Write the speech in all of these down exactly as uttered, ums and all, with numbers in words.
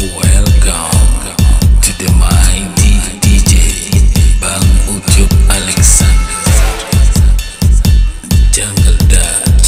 Welcome to the mighty D J Bang Ucup Alexander Jungle Dutch.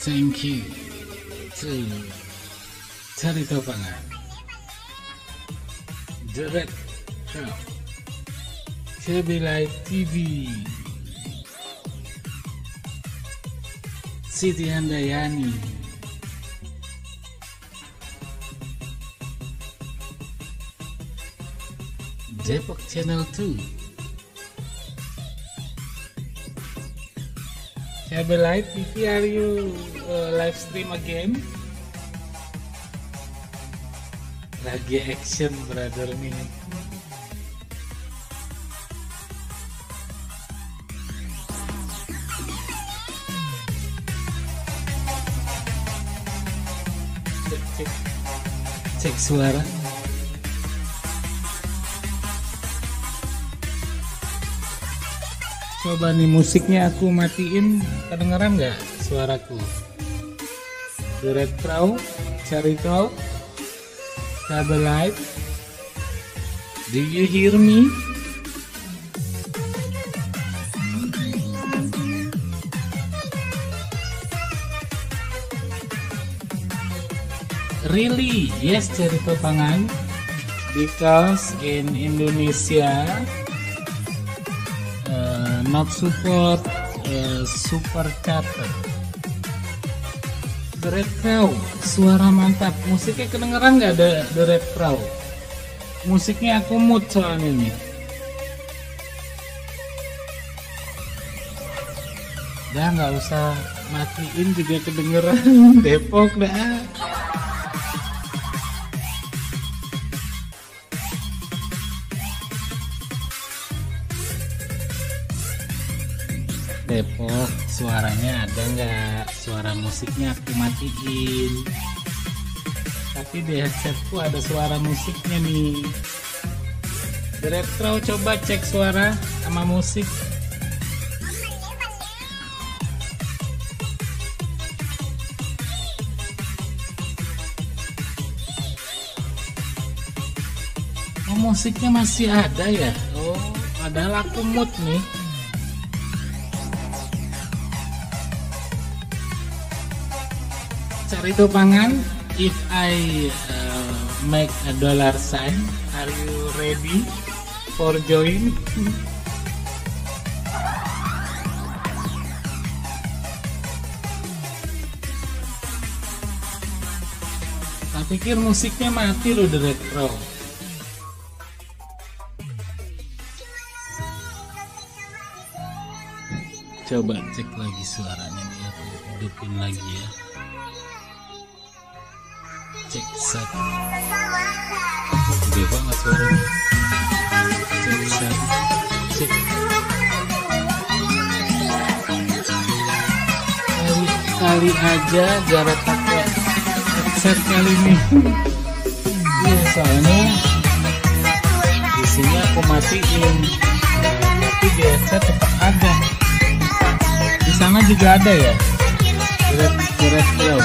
Thank you to Carita Pangan, Direct Crowd, Kebilai T V, Siti Handayani, Depok Channel two, Kebilai T V, are you uh, live stream again? Lagi action brother nih. Cek cek cek suara. Coba nih musiknya aku matiin, kedengeran nggak suaraku? The Red Crow, Carita, Kebilai, do you hear me? Really? Yes, Carita Pangan, because in Indonesia uh, not support uh, super charter. The Red Crow, suara mantap. Musiknya kedengeran nggak ada The Red Crow? Musiknya aku mood soalnya nih. Dah nggak usah matiin juga kedengeran. Depok dah. Depok, suaranya ada nggak? Suara musiknya aku matiin, tapi di headsetku ada suara musiknya nih. The Red Crow, coba cek suara sama musik. Oh, musiknya masih ada ya? Oh, padahal aku mood nih. Carita Pangan, if I uh, make a dollar sign, are you ready for join? Tak pikir musiknya mati loh The Red Crow. Coba cek lagi suaranya nih, aku hidupin lagi ya. Cek satu, gede banget suaranya. Cek satu, cek. Kali, kali aja Jarod pakai headset kali ini. Iya, soalnya di sini aku matiin, tapi di headset tetap ada. Di sana juga ada ya. Red Red Crow.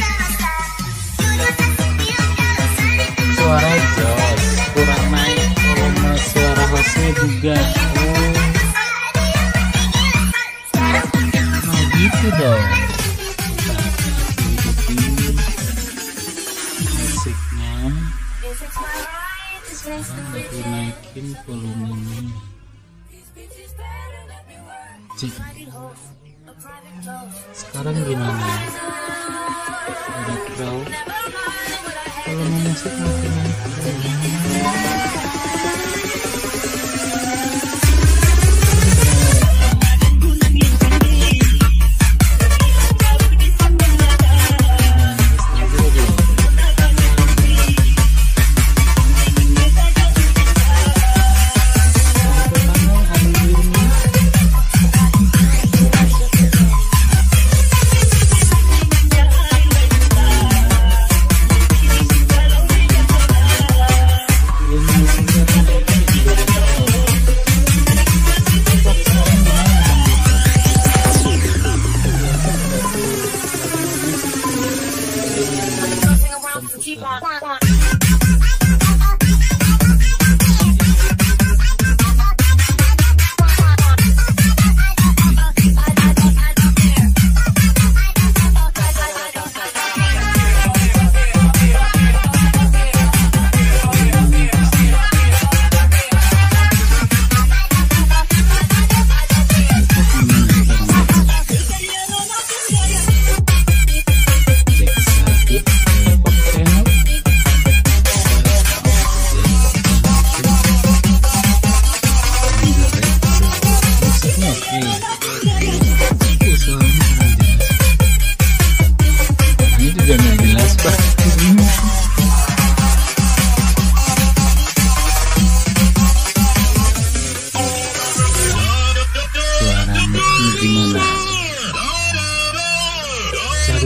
Suara jos, kurang naik volume suara hostnya juga. Oh, nah gitu dong. Musiknya sekarang aku naikin volumenya. Cek. Sekarang gimana? Red Crow. Kalau mau musik makin naik.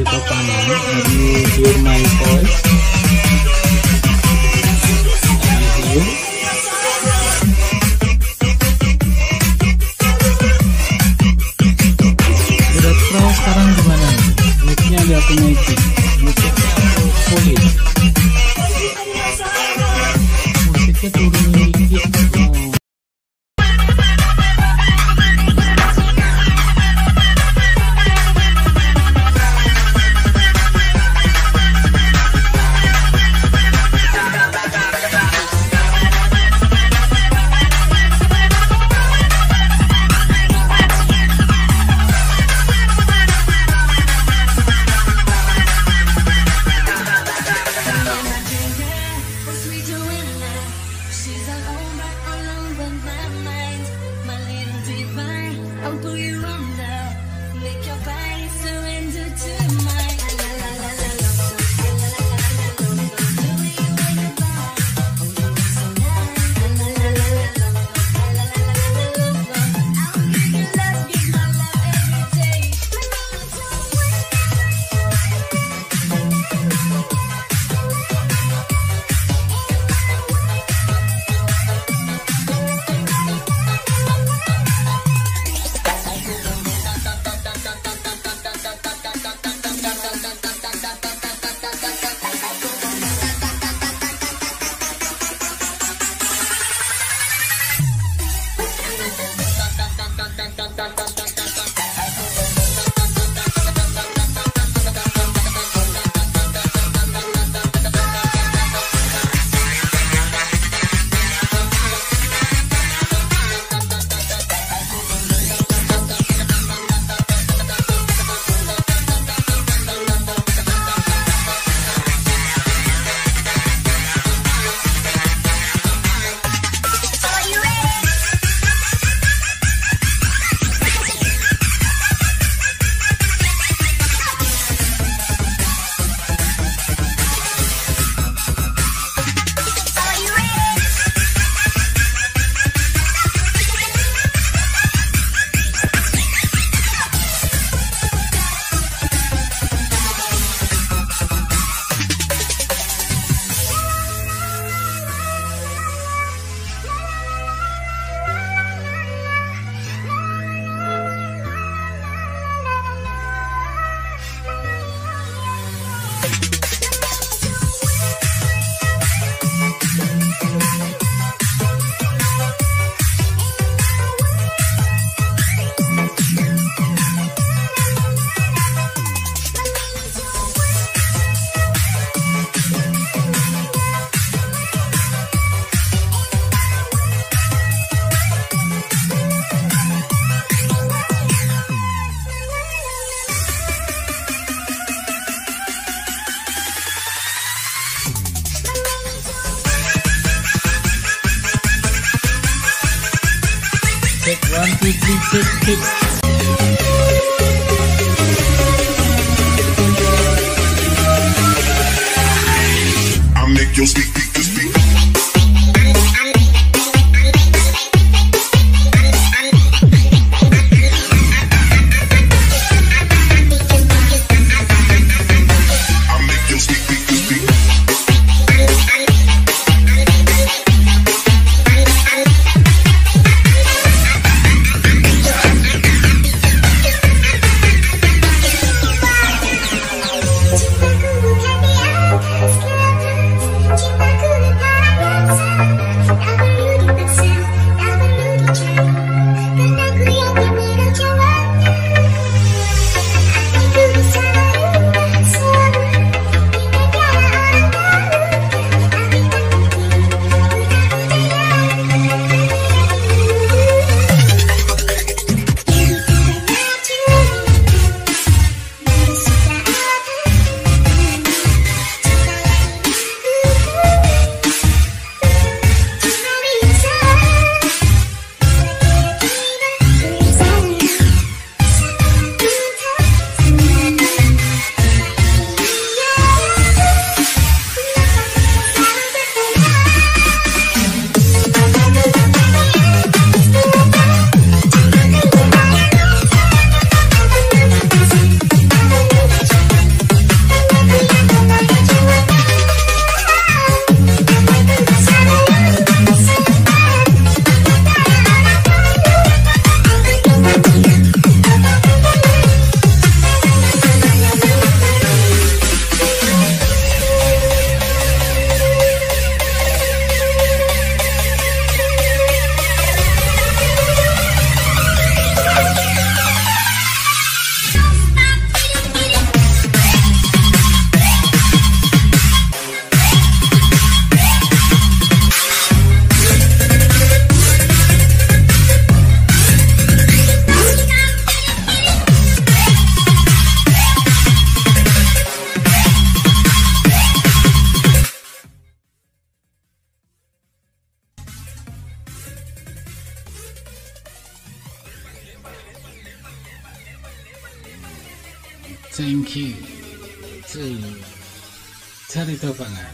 atau kanan dari Hear My Voice. Review. Berat Pro sekarang gimana nih? Mic-nya ada automatic, musiknya solid, musiknya turunin dikit. Oh. One, two, three, six, six. I make your speak, speak, to speak. Thank you to Carita Pangan,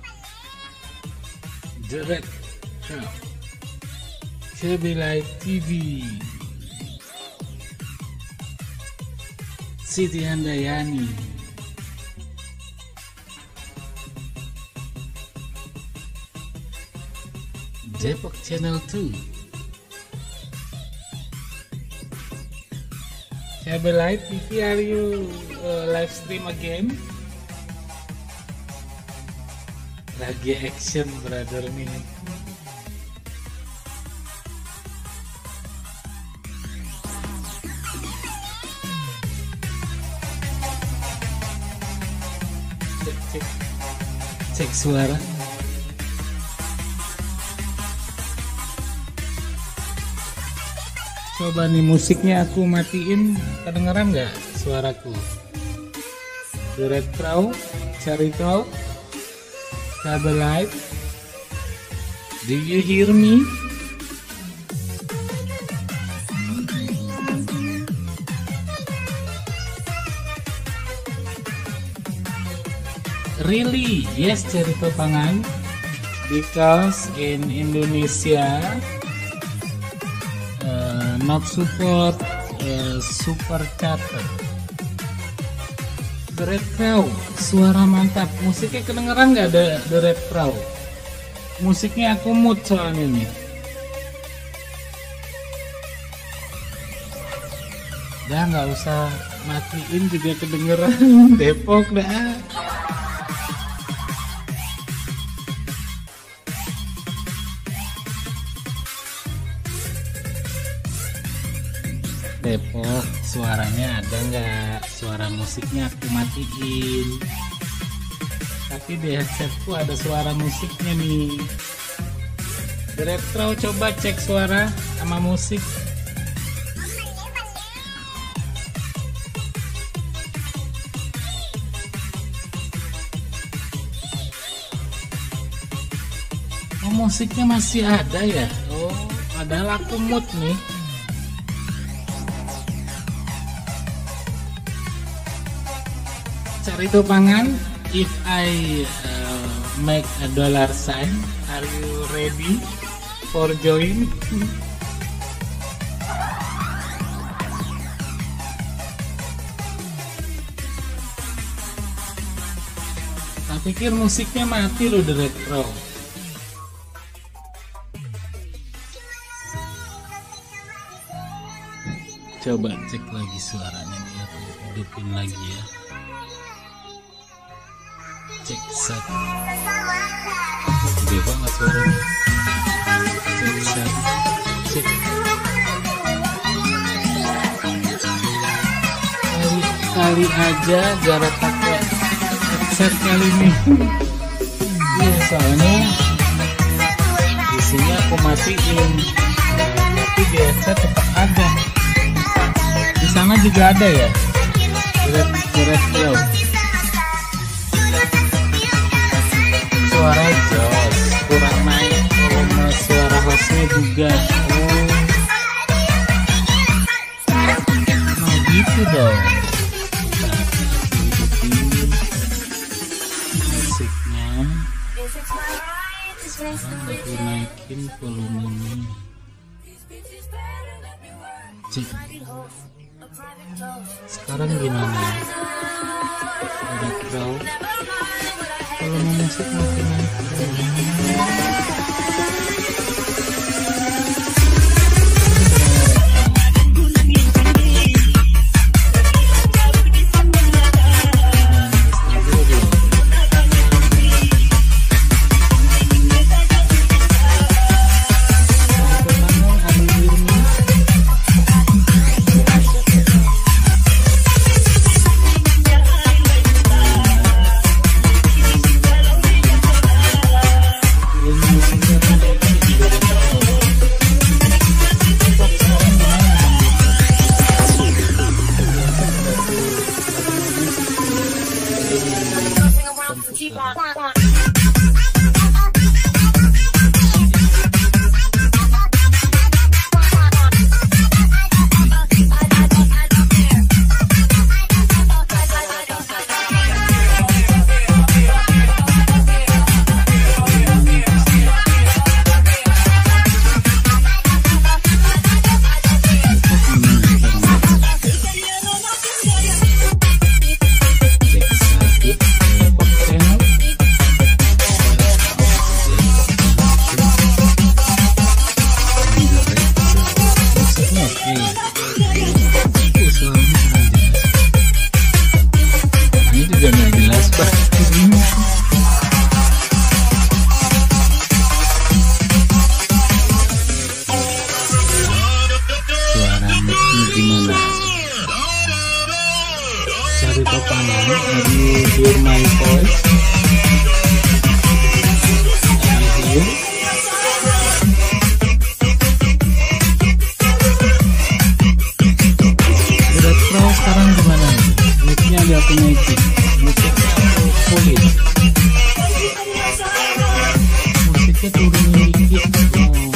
Direct Crowd, C B Live T V, Siti Handayani, Depok Channel two, C B Live T V, are you uh, live stream again? Lagi action brother nih. Cek cek cek suara. Coba nih musiknya aku matiin, kedengeran nggak suaraku? Direct Crowd, cari tahu. Kabel Live, do you hear me? Really? Yes, Carita Pangan, because in Indonesia uh, not support uh, super charter. The Red Crow, suara mantap. Musiknya kedengeran nggak ada The Red Crow? Musiknya aku mood soalnya nih. Udah nggak usah matiin juga kedengeran. Depok dah. Depok, suaranya ada nggak? Suara musiknya aku matiin, tapi di headsetku ada suara musiknya nih. Direct Crowd, coba cek suara sama musik. Oh, musiknya masih ada ya? Oh, padahal aku mood nih. Carita Pangan, if I uh, make a dollar sign, are you ready for join? Tak pikir musiknya mati loh, Direct Crowd. Coba cek lagi suaranya nih, aku hidupin lagi ya. Cek set, gede banget suaranya. Cek set, cek. Kali, kali aja Jarot pakai headset kali ini. Iya, soalnya di sini aku matiin, tapi di headset tetap ada. Di sana juga ada ya. Direct Direct Crowd. Suara jos, kurang naik volume suara hostnya juga. Oh, nah gitu dong. Musiknya sekarang aku naikin volumenya. Cik. Sekarang gimana? Ada crowd. Kalau mau musik makin naik. juga nggak jelas pak. Suara mic-nya gimana? Cari topangan di Hear My Voice. Hear. Berat Pro sekarang gimana? Mic-nya ada aku naikin, musiknya aku fullin, musiknya turunin dikit. Oh.